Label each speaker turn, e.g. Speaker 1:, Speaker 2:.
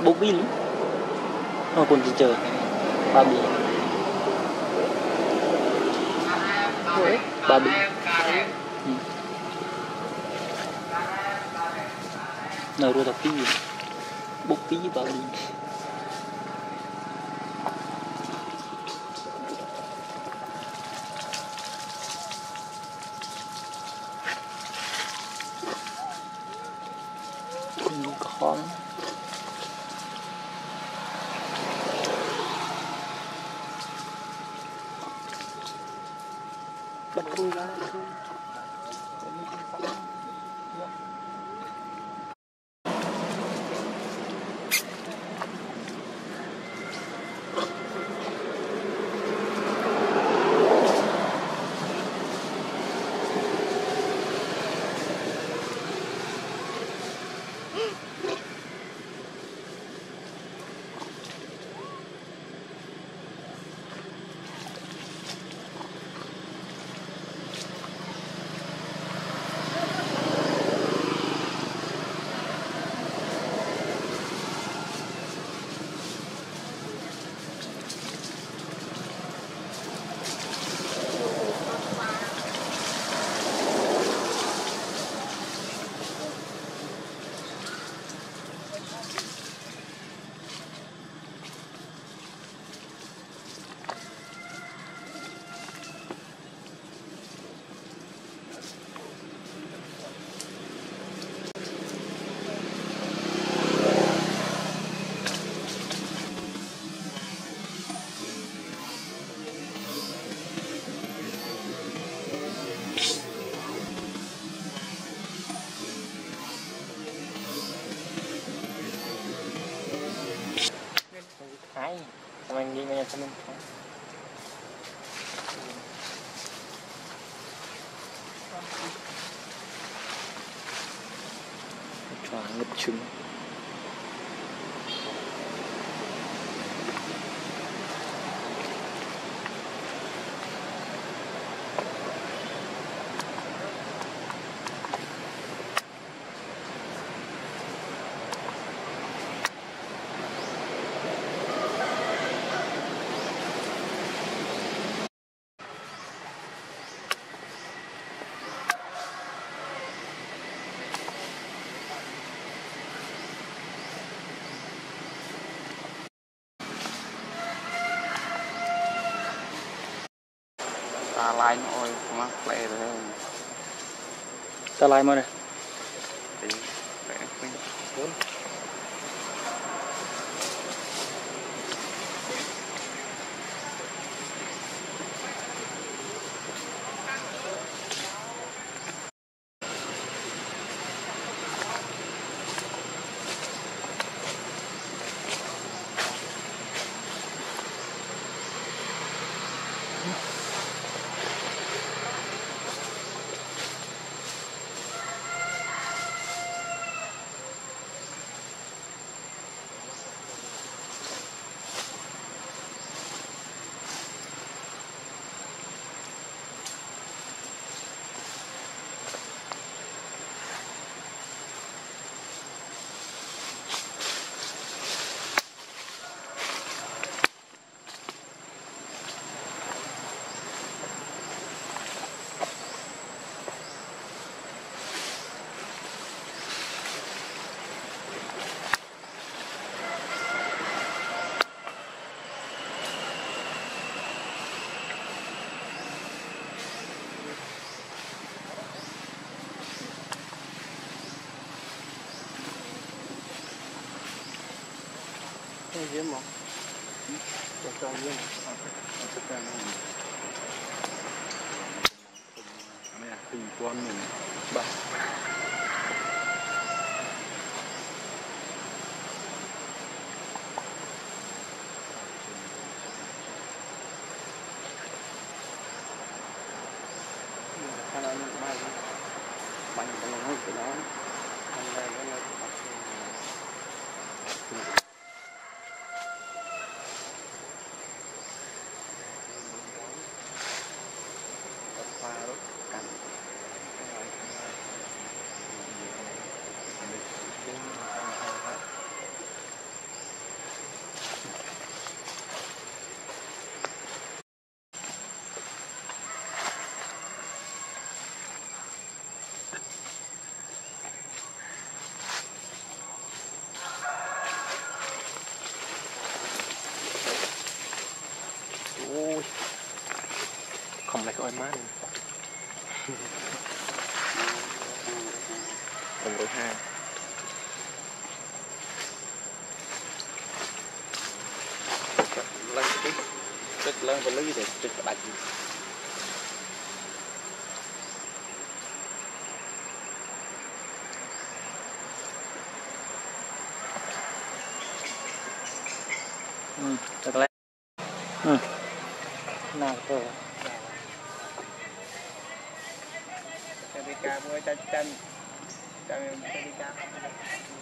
Speaker 1: bốc bi lắm nó còn chờ ba bi ba bi nào rồi tapi bốc bi ba bi con bắt đuôi ra Hai, sama yang di banyak teman. Chọn ngập trứng.
Speaker 2: Ta lai ôi mà play rồi
Speaker 1: Ta lai mà này
Speaker 2: Diêm không? Cho diêm. Này từng con mình bạc. Anh nói mai bánh cái nó của nó anh đây nó là coi mát đồng đội hai lên cái rất lớn và lấy để trực đặt
Speaker 1: chắc lẽ nào rồi
Speaker 2: cái đi ca mua chân chân chân cái đi ca